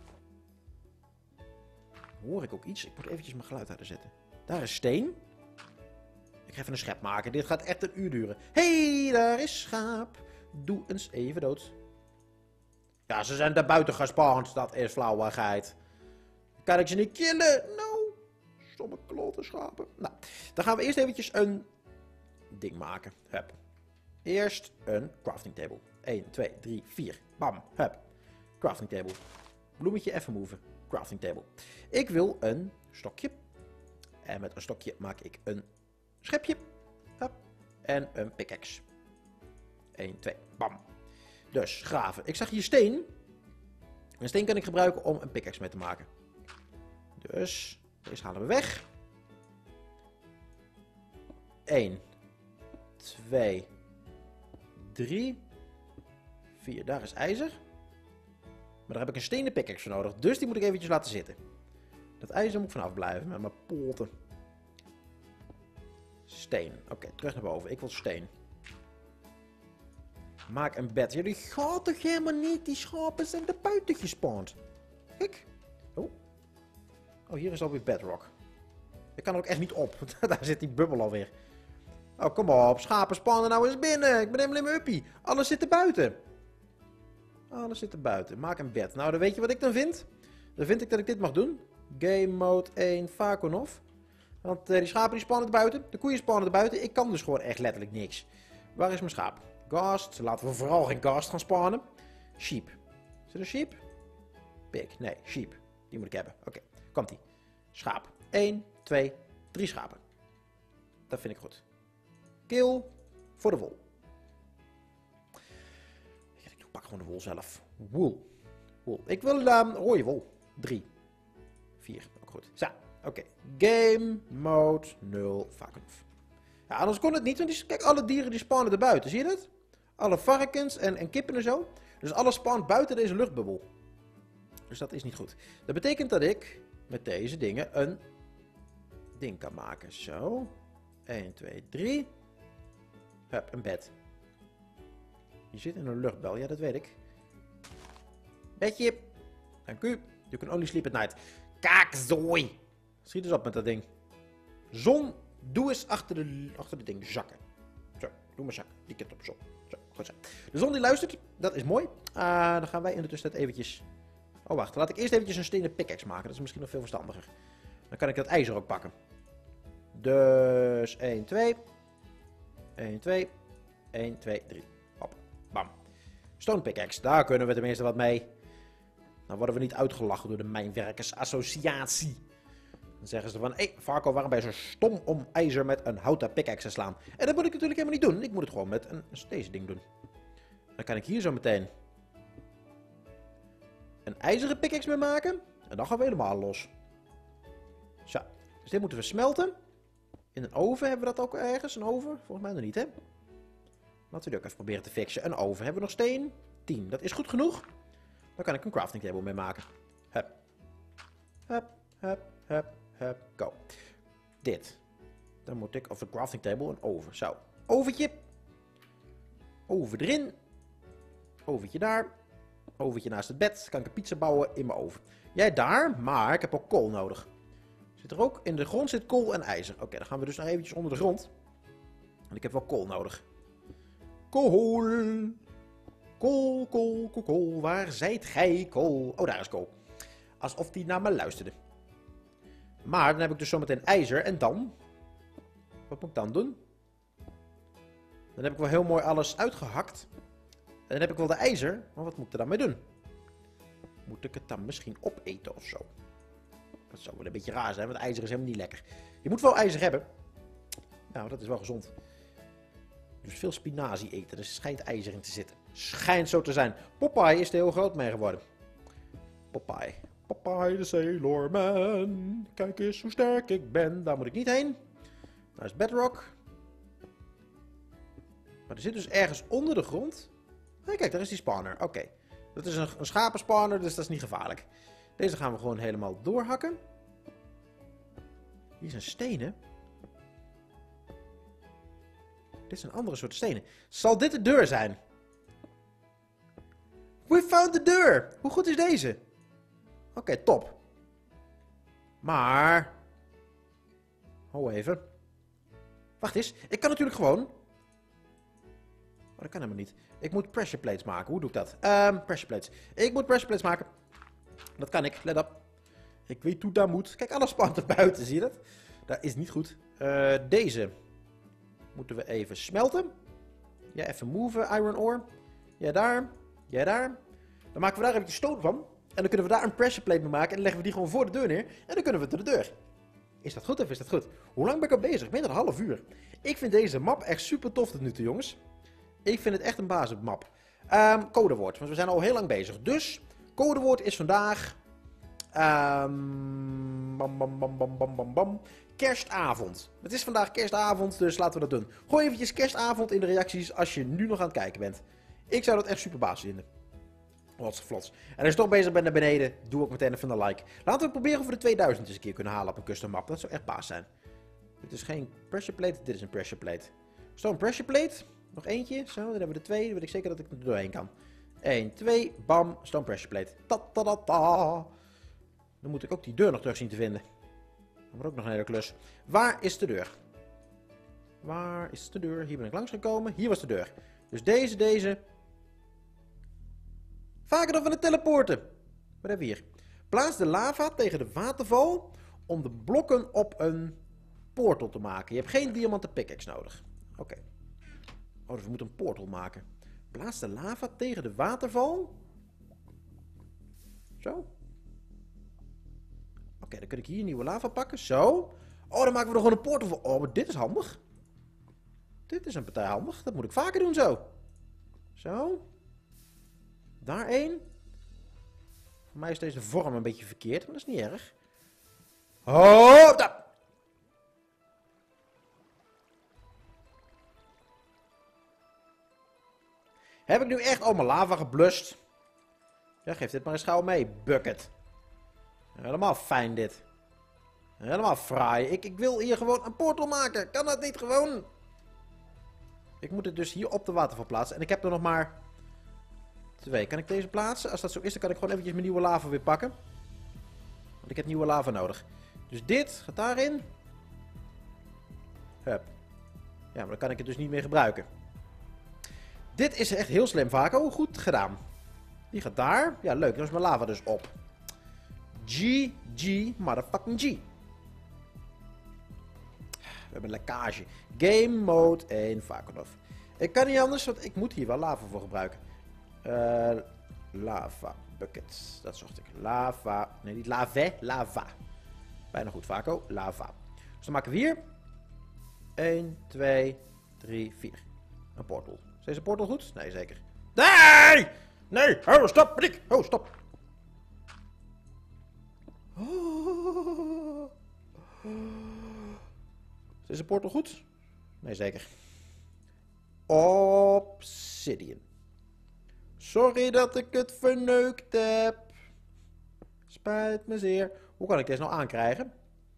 Hoor ik ook iets? Ik moet eventjes mijn geluid harder zetten. Daar is steen. Ik ga even een schep maken. Dit gaat echt een uur duren. Hé, hey, daar is schaap. Doe eens even dood. Ja, ze zijn daar buiten gespawned. Dat is flauwigheid. Kan ik ze niet killen? Nou, stomme klote schapen. Nou, dan gaan we eerst eventjes een ding maken. Hup. Eerst een crafting table. één, twee, drie, vier. Bam. Hup. Crafting table. Bloemetje even move. Crafting table. Ik wil een stokje. En met een stokje maak ik een schepje. Hup. En een pickaxe. één, twee. Bam. Dus graven. Ik zag hier steen. En steen kan ik gebruiken om een pickaxe mee te maken. Dus deze halen we weg. één, twee, drie, vier. Daar is ijzer. Maar daar heb ik een stenen pickaxe voor nodig. Dus die moet ik eventjes laten zitten. Dat ijzer moet ik vanaf blijven met mijn poten. Steen. Oké, okay, terug naar boven. Ik wil steen. Maak een bed. Ja, die gaat toch helemaal niet? Die schapen zijn er buiten gespawned. Kijk. Oh. Oh, hier is alweer bedrock. Ik kan er ook echt niet op. Daar zit die bubbel alweer. Oh, kom op. Schapen spannen nou eens binnen. Ik ben helemaal in mijn uppie. Alles zit er buiten. Alles zit er buiten. Maak een bed. Nou, dan weet je wat ik dan vind? Dan vind ik dat ik dit mag doen. Game mode één Vakonov. Want uh, die schapen die spannen er buiten. De koeien spannen er buiten. Ik kan dus gewoon echt letterlijk niks. Waar is mijn schaap? Ghast. Laten we vooral geen ghast gaan spannen. Sheep. Is er een sheep? Pig. Nee, sheep. Die moet ik hebben. Oké, okay. Komt-ie. Schaap. één, twee, drie schapen. Dat vind ik goed. Kill voor de wol. Ik pak gewoon de wol zelf. Wool. Wool. Ik wil um, rode wol. drie. vier. Ook goed. Zo. Oké. Okay. Game mode nul. Vakonov. Ja, anders kon het niet. Want die, kijk, alle dieren die spannen er buiten. Zie je dat? Alle varkens en, en kippen en zo. Dus alles spant buiten deze luchtbubbel. Dus dat is niet goed. Dat betekent dat ik met deze dingen een ding kan maken. Zo. één, twee, drie. Hup, een bed. Je zit in een luchtbel. Ja, dat weet ik. Bedje. Dank u. You can only sleep at night. Kaakzooi. Schiet eens op met dat ding. Zon. Doe eens achter de, achter de ding zakken. Zo, doe maar zakken. Die kant op zon. Zo, goed zo. De zon die luistert. Dat is mooi. Uh, dan gaan wij in de tussentijd eventjes... Oh, wacht. Laat ik eerst eventjes een stenen pickaxe maken. Dat is misschien nog veel verstandiger. Dan kan ik dat ijzer ook pakken. Dus één, twee. één, twee. één, twee, drie. Hop. Bam. Stone pickaxe. Daar kunnen we tenminste wat mee. Dan worden we niet uitgelachen door de Mijnwerkersassociatie. Dan zeggen ze van, hé, hey, Varko, waarom ben je zo stom om ijzer met een houten pickaxe te slaan? En dat moet ik natuurlijk helemaal niet doen. Ik moet het gewoon met een, deze ding doen. Dan kan ik hier zo meteen een ijzeren pickaxe mee maken. En dan gaan we helemaal los. Zo. Dus dit moeten we smelten. In een oven hebben we dat ook ergens. Een oven? Volgens mij nog niet, hè? Laten we die ook even proberen te fixen. Een oven. Hebben we nog steen? tien. Dat is goed genoeg. Dan kan ik een crafting table mee maken. Hup. Hup, hup, hup, hup. Go. Dit. Dan moet ik, of een crafting table, een oven. Zo. Oventje. Oven erin. Oventje daar. Oventje naast het bed. Kan ik een pizza bouwen in mijn oven. Jij daar, maar ik heb ook kool nodig. Zit er ook, in de grond zit kool en ijzer. Oké, okay, dan gaan we dus nog eventjes onder de grond. En ik heb wel kool nodig. Kool. Kool, kool, kool, kool. Waar zijt gij, kool? Oh, daar is kool. Alsof die naar me luisterde. Maar dan heb ik dus zometeen ijzer. En dan? Wat moet ik dan doen? Dan heb ik wel heel mooi alles uitgehakt. En dan heb ik wel de ijzer. Maar wat moet ik er dan mee doen? Moet ik het dan misschien opeten of zo? Dat zou wel een beetje raar zijn, want ijzer is helemaal niet lekker. Je moet wel ijzer hebben. Nou, dat is wel gezond. Dus veel spinazie eten. Er schijnt ijzer in te zitten. Schijnt zo te zijn. Popeye is er heel groot mee geworden. Popeye. Popeye de Sailor Man. Kijk eens hoe sterk ik ben. Daar moet ik niet heen. Daar is bedrock. Maar er zit dus ergens onder de grond. Hey, kijk, daar is die spawner. Oké. Okay. Dat is een, een schapenspawner, dus dat is niet gevaarlijk. Deze gaan we gewoon helemaal doorhakken. Hier zijn stenen. Dit zijn andere soort stenen. Zal dit de deur zijn? We found the deur! Hoe goed is deze? Oké, okay, top. Maar... Ho even. Wacht eens. Ik kan natuurlijk gewoon... Oh, dat kan helemaal niet. Ik moet pressure plates maken. Hoe doe ik dat? Um, pressure plates. Ik moet pressure plates maken. Dat kan ik. Let op. Ik weet hoe dat moet. Kijk, alles spant er buiten. Zie je dat? Dat is niet goed. Uh, deze moeten we even smelten. Ja, even move, iron ore. Ja, daar. Ja, daar. Dan maken we daar even stone van. En dan kunnen we daar een pressure plate mee maken. En dan leggen we die gewoon voor de deur neer. En dan kunnen we door de deur. Is dat goed of is dat goed? Hoe lang ben ik al bezig? Meer dan een half uur. Ik vind deze map echt super tof tot nu toe, jongens. Ik vind het echt een basismap. Um, codewoord. Want we zijn al heel lang bezig. Dus, codewoord is vandaag... Um, bam, bam, bam, bam, bam, bam, bam. Kerstavond. Het is vandaag kerstavond, dus laten we dat doen. Gooi eventjes kerstavond in de reacties als je nu nog aan het kijken bent. Ik zou dat echt super baas vinden. Wat geflots. En als je toch bezig bent naar beneden, doe ook meteen even een like. Laten we proberen of we de tweeduizend eens een keer kunnen halen op een custom map. Dat zou echt baas zijn. Dit is geen pressure plate, dit is een pressure plate. Stone pressure plate. Nog eentje. Zo, dan hebben we de twee. Dan weet ik zeker dat ik er doorheen kan. één, twee, bam. Stone pressure plate. Ta ta ta ta. Dan moet ik ook die deur nog terug zien te vinden. Dat wordt ook nog een hele klus. Waar is de deur? Waar is de deur? Hier ben ik langs gekomen. Hier was de deur. Dus deze, deze. Vaker dan van de teleporten. Wat hebben we hier? Plaats de lava tegen de waterval om de blokken op een portal te maken. Je hebt geen diamanten pickaxe nodig. Oké. Okay. Oh, dus we moeten een portal maken. Plaats de lava tegen de waterval. Zo. Oké, okay, dan kan ik hier nieuwe lava pakken. Zo. Oh, dan maken we er gewoon een portal voor. Oh, maar dit is handig. Dit is een partij handig. Dat moet ik vaker doen zo. Zo. Daar één. Voor mij is deze vorm een beetje verkeerd, maar dat is niet erg. Oh, daar. Heb ik nu echt al mijn lava geblust? Ja, geef dit maar eens gauw mee, bucket. Helemaal fijn dit. Helemaal fraai. Ik, ik wil hier gewoon een portal maken. Kan dat niet gewoon? Ik moet het dus hier op de waterval plaatsen. En ik heb er nog maar twee. Kan ik deze plaatsen? Als dat zo is, dan kan ik gewoon eventjes mijn nieuwe lava weer pakken. Want ik heb nieuwe lava nodig. Dus dit gaat daarin. Hup. Ja, maar dan kan ik het dus niet meer gebruiken. Dit is echt heel slim, Vaco. Goed gedaan. Die gaat daar. Ja, leuk. Dan is mijn lava dus op. G, G, motherfucking G. We hebben lekkage. Game mode één, Vaconov. Ik kan niet anders, want ik moet hier wel lava voor gebruiken. Uh, lava buckets. Dat zocht ik. Lava. Nee, niet lava. Lava. Bijna goed, Vaco. Lava. Dus dan maken we hier. één, twee, drie, vier. Een portal. Is deze portal goed? Nee, zeker. Nee! Nee! Oh, stop! Paniek! Oh, stop! Oh. Is deze portal goed? Nee, zeker. Obsidian. Sorry dat ik het verneukt heb. Spijt me zeer. Hoe kan ik deze nou aankrijgen?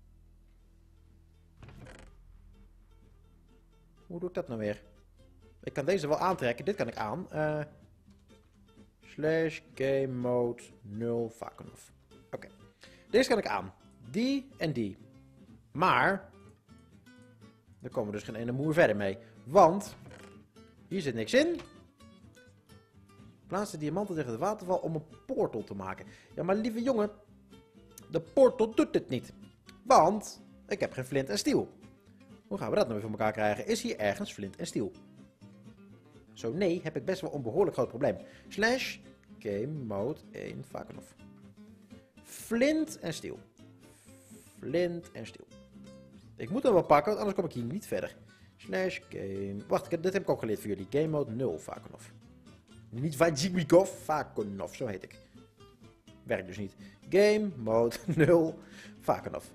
Hoe doe ik dat nou weer? Ik kan deze wel aantrekken. Dit kan ik aan. Uh, slash game mode nul Vaconov. Oké. Okay. Deze kan ik aan. Die en die. Maar daar komen we dus geen ene moer verder mee. Want hier zit niks in. Plaats de diamanten tegen de waterval om een portal te maken. Ja, maar lieve jongen. De portal doet het niet. Want ik heb geen flint en steel. Hoe gaan we dat nou weer voor elkaar krijgen? Is hier ergens flint en steel? Zo nee, heb ik best wel een behoorlijk groot probleem. Slash game mode één Vaconov. Flint en steel. Flint en steel. Ik moet hem wel pakken, want anders kom ik hier niet verder. Slash game... Wacht, dit heb ik ook geleerd voor jullie. Game mode nul Vaconov. Niet Vajigwikov, Vaconov, zo heet ik. Werkt dus niet. Game mode nul Vaconov.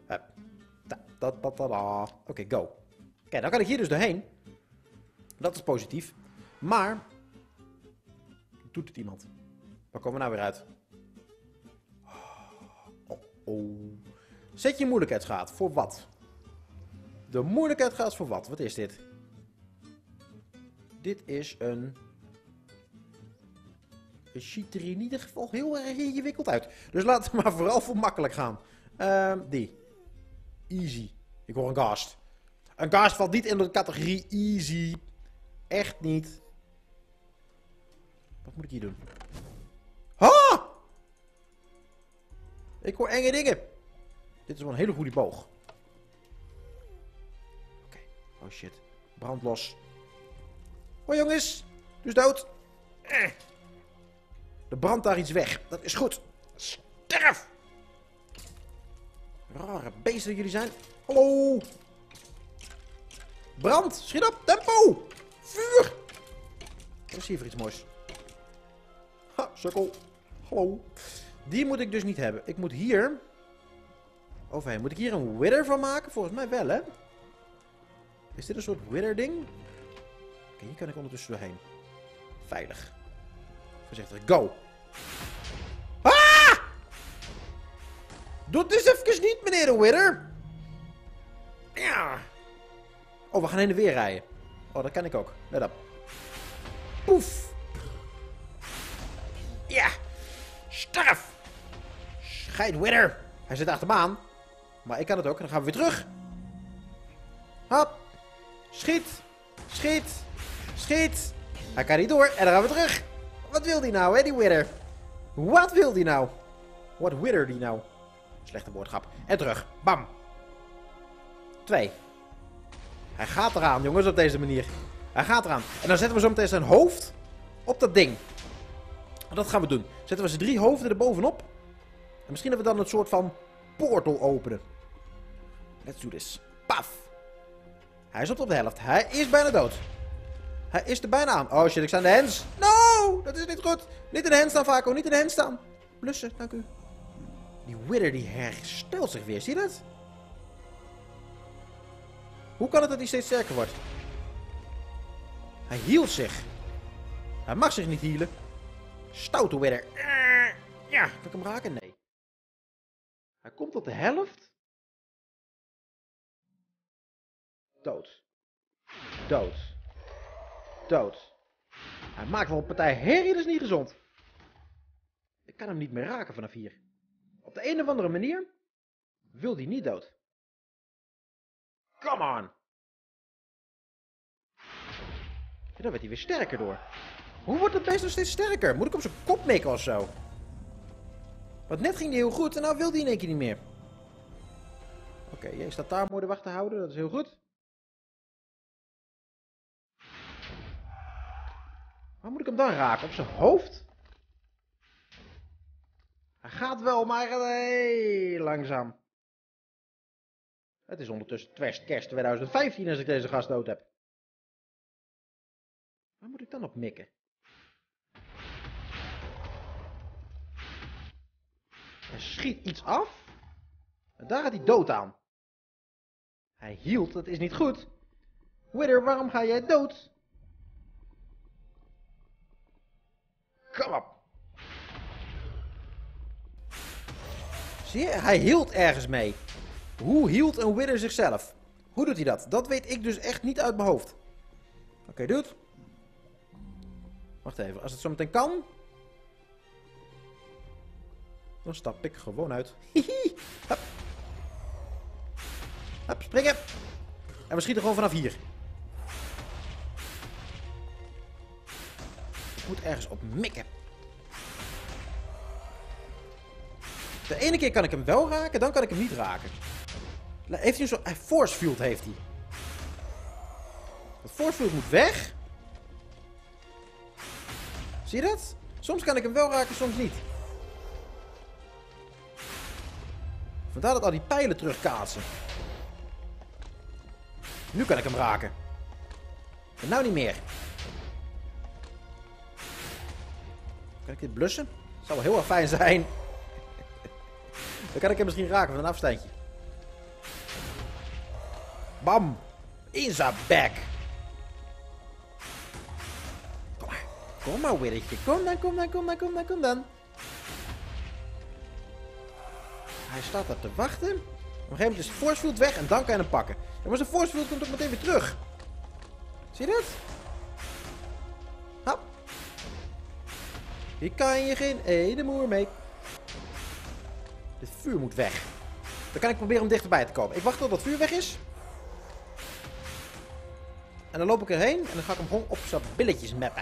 Oké, go. Kijk, dan kan ik hier dus doorheen. Dat is positief. Maar doet het iemand? Waar komen we nou weer uit? Oh, oh. Zet je moeilijkheidsgraad voor wat? De moeilijkheidsgraad voor wat? Wat is dit? Dit is een... Het ziet er in ieder geval heel erg ingewikkeld uit. Dus laten we maar vooral voor makkelijk gaan. Uh, die. Easy. Ik hoor een ghast. Een ghast valt niet in de categorie easy. Echt niet. Wat moet ik hier doen? Ha! Ik hoor enge dingen. Dit is wel een hele goede boog. Oké. Okay. Oh shit. Brand los. Hoi jongens. Dus dood. Eh. Er brandt daar iets weg. Dat is goed. Sterf! Rare beesten jullie zijn. Hallo! Brand! Schiet op! Tempo! Vuur! Wat is hier voor iets moois? Ha, sukkel. Hallo. Die moet ik dus niet hebben. Ik moet hier... overheen. Moet ik hier een wither van maken? Volgens mij wel, hè? Is dit een soort wither ding? Oké, okay, hier kan ik ondertussen doorheen. Veilig. Voorzichtig. Go! Ah! Doe het dus even niet, meneer de wither! Ja. Oh, we gaan heen en weer rijden. Oh, dat kan ik ook. Let op. Poef! Ja! Sterf! Scheid, wither! Hij zit achter me aan. Maar ik kan het ook. En dan gaan we weer terug. Hop. Schiet. Schiet. Schiet. Hij kan niet door. En dan gaan we terug. Wat wil die nou, hè, die wither? Wat wil die nou? Wat wither die nou? Slechte woordgrap. En terug. Bam. Twee. Hij gaat eraan, jongens, op deze manier. Hij gaat eraan. En dan zetten we zo meteen zijn hoofd op dat ding. Dat gaan we doen. Zetten we zijn drie hoofden er bovenop. En misschien dat we dan een soort van portal openen. Let's do this. Paf. Hij is op de helft. Hij is bijna dood. Hij is er bijna aan. Oh shit, ik sta in de hands. No! Dat is niet goed. Niet in de hands staan, Vaco. Niet in de hands staan. Blussen, dank u. Die wither die herstelt zich weer. Zie je dat? Hoe kan het dat hij steeds sterker wordt? Hij hield zich. Hij mag zich niet healen. Stoute wither. Ja, kan ik hem raken? Nee. Hij komt tot de helft. Dood. Dood. Dood. Hij maakt wel een partij herrie, dat is niet gezond. Ik kan hem niet meer raken vanaf hier. Op de een of andere manier wil hij niet dood. Come on. En dan werd hij weer sterker door. Hoe wordt het beest nog steeds sterker? Moet ik op zijn kop mikken of zo? Want net ging hij heel goed en nou wil hij in één keer niet meer. Oké, okay, jij staat daar mooi de wacht te houden, dat is heel goed. Waar moet ik hem dan raken? Op zijn hoofd? Hij gaat wel, maar heel langzaam. Het is ondertussen kerst twintig vijftien als ik deze gast dood heb. Waar moet ik dan op mikken? Hij schiet iets af. En daar gaat hij dood aan. Hij hield, dat is niet goed. Wither, waarom ga jij dood? Kom op. Zie je, hij hield ergens mee. Hoe hield een wither zichzelf? Hoe doet hij dat? Dat weet ik dus echt niet uit mijn hoofd. Oké, okay, dude. Wacht even, als het zo meteen kan... dan stap ik gewoon uit. Hihi. Hup. Hup, springen. En we schieten gewoon vanaf hier. Ik moet ergens op mikken. De ene keer kan ik hem wel raken, dan kan ik hem niet raken. Heeft hij zo'n force field heeft hij. Het force field moet weg. Zie je dat? Soms kan ik hem wel raken, soms niet. Vandaar dat al die pijlen terugkaatsen. Nu kan ik hem raken. En nou niet meer. Kan ik dit blussen? Dat zou wel heel erg fijn zijn. Dan kan ik hem misschien raken van een afstandje. Bam! In zijn bek! Kom maar. Kom maar, wittertje. Kom dan, kom dan, kom dan, kom dan, kom dan. Hij staat daar te wachten. Op een gegeven moment is de force field weg en dan kan je hem pakken. Ja, maar zijn force field komt ook meteen weer terug. Zie je dat? Hop. Hier kan je geen ene moer mee. Dit vuur moet weg. Dan kan ik proberen om dichterbij te komen. Ik wacht tot dat vuur weg is. En dan loop ik erheen en dan ga ik hem gewoon op zijn billetjes mappen.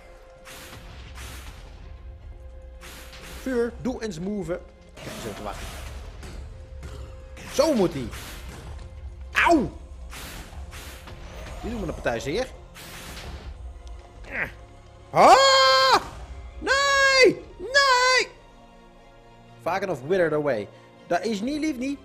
Vuur, doe eens move. Ik heb zo te wachten. Zo moet hij. Auw! Die doen we een partij zeer. Ah! Nee! Nee! Vaken of withered away. Dat is niet lief, niet.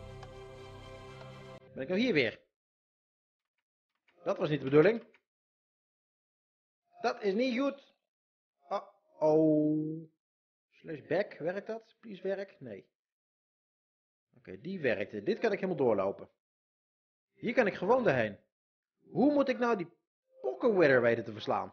Ben ik nou hier weer? Dat was niet de bedoeling. Dat is niet goed. Uh oh. Slash back, werkt dat? Please werk? Nee. Oké, okay, die werkte. Dit kan ik helemaal doorlopen. Hier kan ik gewoon doorheen. Hoe moet ik nou die Pokéweather weten te verslaan?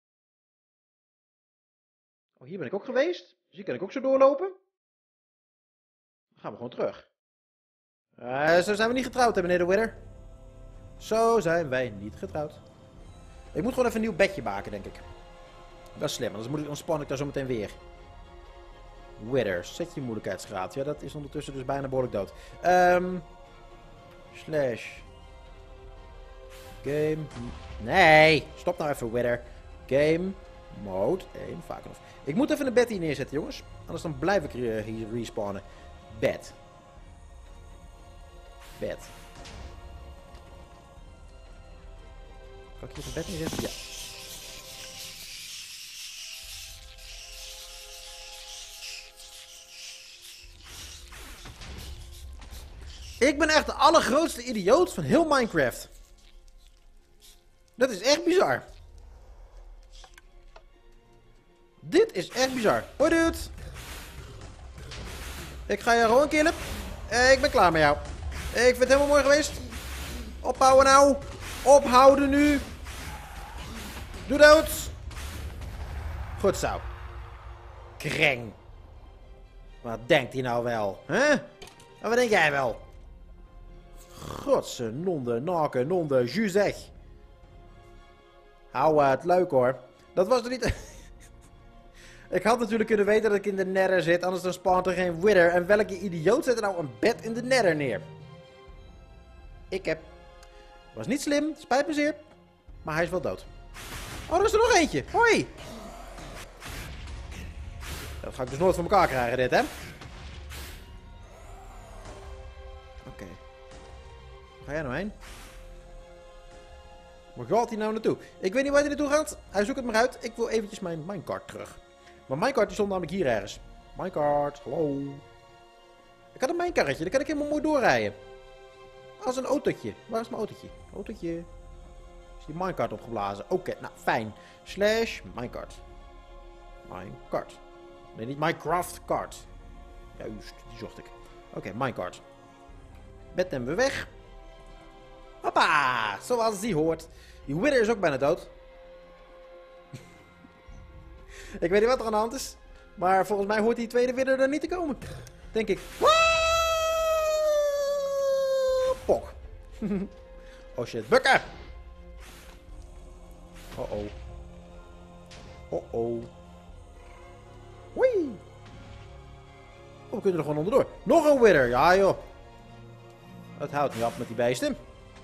Oh, hier ben ik ook geweest. Dus hier kan ik ook zo doorlopen. Dan gaan we gewoon terug. Uh, zo zijn we niet getrouwd, hè, meneer de Wither. Zo zijn wij niet getrouwd. Ik moet gewoon even een nieuw bedje maken, denk ik. Dat is slim, anders moet ik, dan span ik daar zo meteen weer. Wither, zet je moeilijkheidsgraad. Ja, dat is ondertussen dus bijna behoorlijk dood. Um, slash. Game. Nee, stop nou even, Wither. Game. Mode één. Vaak nog. Ik moet even een bed hier neerzetten, jongens. Anders dan blijf ik hier, hier respawnen. Bed. Bed. Kan ik hier een bed neerzetten? Ja. Ik ben echt de allergrootste idioot van heel Minecraft. Dat is echt bizar. Dit is echt bizar. Hoi dude. Ik ga je gewoon killen. Eh, ik ben klaar met jou. Ik vind het helemaal mooi geweest. Ophouden nou. Ophouden nu. Doe dood. Goed zo. Kreng. Wat denkt hij nou wel? Hè? Huh? En wat denk jij wel? Godse nonde, naken, nonde, ju zeg. Hou het leuk hoor. Dat was er niet... Ik had natuurlijk kunnen weten dat ik in de nether zit, anders dan spawnt er geen wither. En welke idioot zet er nou een bed in de nether neer? Ik heb... Was niet slim, spijt me zeer. Maar hij is wel dood. Oh, er is er nog eentje. Hoi! Dat ga ik dus nooit voor elkaar krijgen, dit, hè? Oké. Okay. Waar ga jij nou heen? Waar gaat hij nou naartoe? Ik weet niet waar hij naartoe gaat. Hij zoekt het maar uit. Ik wil eventjes mijn minecart terug. Maar minecart die stond namelijk hier ergens. Minecart, hallo. Ik had een minekarretje, daar kan ik helemaal mooi doorrijden. Als een autootje. Waar is mijn autootje? Autootje. Is die minecart opgeblazen? Oké, okay, nou fijn. Slash minecart. Minecart. Nee, niet Minecraft cart. Juist, die zocht ik. Oké, okay, minecart. Bed hebben we weg. Hoppa, zoals die hoort. Die wither is ook bijna dood. Ik weet niet wat er aan de hand is. Maar volgens mij hoort die tweede wither er niet te komen. Denk ik. Pok. Oh shit, bukken. Oh oh. Oh oh. Wee. Oh, we kunnen er gewoon onderdoor. Nog een wither. Ja joh. Het houdt niet op met die beesten.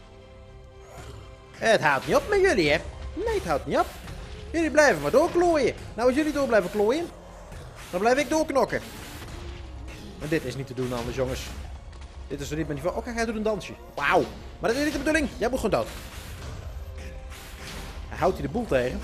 Het houdt niet op met jullie, hè? Nee, het houdt niet op. Jullie blijven maar doorklooien. Nou, als jullie door blijven klooien, dan blijf ik doorknokken. Maar dit is niet te doen anders, jongens. Dit is er niet met niveau. Oh, kijk, hij doet een dansje. Wauw. Maar dat is niet de bedoeling. Jij moet gewoon dood. Hij houdt hier de boel tegen.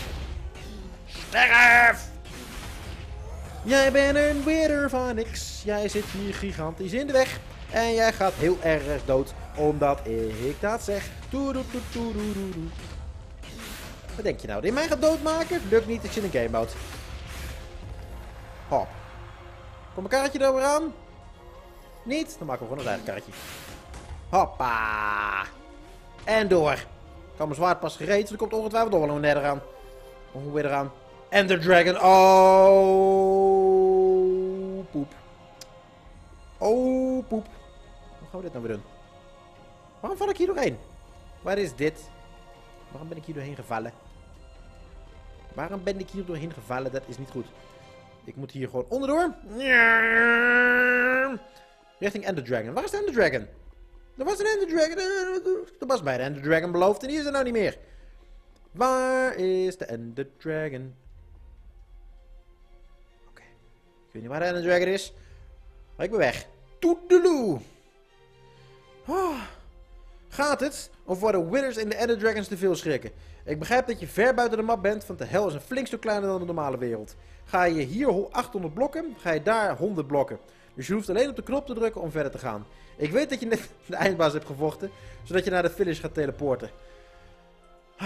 Sterf! Jij bent een wither van niks. Jij zit hier gigantisch in de weg. En jij gaat heel erg dood, omdat ik dat zeg. Toedoedoedoedoedoe. Wat denk je nou? Dat je mij gaat doodmaken? Lukt niet, ik zit in game mode. Hop. Kom een karretje er weer aan? Niet? Dan maken we gewoon een eigen karretje. Hoppa. En door. Ik had mijn zwaard pas gereed, dus er komt ongetwijfeld nog wel een nether aan. Of hoe weer eraan. Ender Dragon. Oh. Poep. Oh, poep. Hoe gaan we dit nou weer doen? Waarom val ik hier doorheen? Waar is dit? Waarom ben ik hier doorheen gevallen? Waarom ben ik hier doorheen gevallen? Dat is niet goed. Ik moet hier gewoon onderdoor. Richting Ender Dragon. Waar is de Ender Dragon? Er was een Ender Dragon. Er was bij de Ender Dragon beloofd en die is er nou niet meer. Waar is de Ender Dragon? Oké. Okay. Ik weet niet waar de Ender Dragon is. Maar ik ben weg. Toedeloe. Oh. Gaat het? Of worden withers en de Ender Dragons te veel schrikken? Ik begrijp dat je ver buiten de map bent, want de hel is een flink stuk kleiner dan de normale wereld. Ga je hier achthonderd blokken, ga je daar honderd blokken. Dus je hoeft alleen op de knop te drukken om verder te gaan. Ik weet dat je net de eindbaas hebt gevochten, zodat je naar de finish gaat teleporten.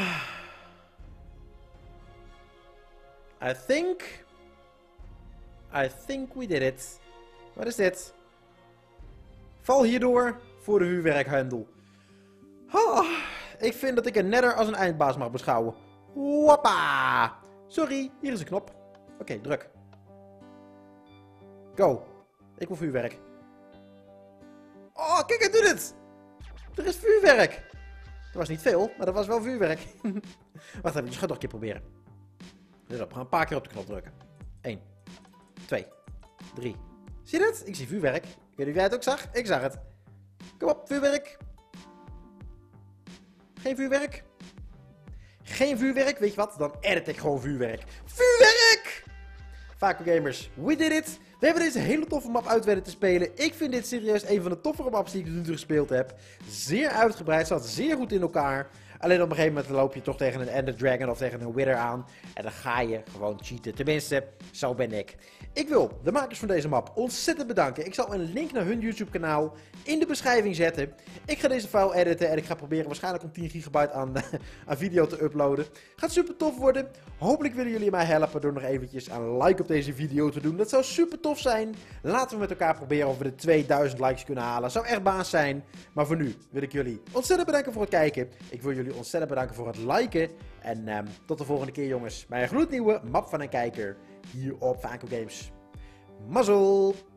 I think... I think we did it. Wat is dit? Val hierdoor voor de vuurwerkhandel. Oh, ik vind dat ik een nether als een eindbaas mag beschouwen. Wappa! Sorry, hier is een knop. Oké, okay, druk. Go. Ik wil vuurwerk. Oh, kijk, hij doet het! Er is vuurwerk! Dat was niet veel, maar dat was wel vuurwerk. Wacht even, je gaat nog een keer proberen. Dus op, we gaan een paar keer op de knop drukken. één, twee, drie. Zie je het? Ik zie vuurwerk. Ik weet niet of jij het ook zag. Ik zag het. Kom op, vuurwerk. Geen vuurwerk. Geen vuurwerk, weet je wat? Dan edit ik gewoon vuurwerk. Vuurwerk! Vaco Gamers, we did it! We hebben deze hele toffe map uit weten te spelen. Ik vind dit serieus een van de toffere maps die ik nu gespeeld heb. Zeer uitgebreid, zat zeer goed in elkaar. Alleen op een gegeven moment loop je toch tegen een Ender Dragon of tegen een Wither aan. En dan ga je gewoon cheaten. Tenminste, zo ben ik. Ik wil de makers van deze map ontzettend bedanken. Ik zal een link naar hun YouTube kanaal in de beschrijving zetten. Ik ga deze file editen en ik ga proberen waarschijnlijk om tien gigabyte aan, aan video te uploaden. Gaat super tof worden. Hopelijk willen jullie mij helpen door nog eventjes een like op deze video te doen. Dat zou super tof zijn. Laten we met elkaar proberen of we de tweeduizend likes kunnen halen. Zou echt baas zijn. Maar voor nu wil ik jullie ontzettend bedanken voor het kijken. Ik wil jullie ontzettend bedanken voor het liken. En um, tot de volgende keer, jongens. Bij een gloednieuwe map van een kijker hier op Vaco Games. Mazzel!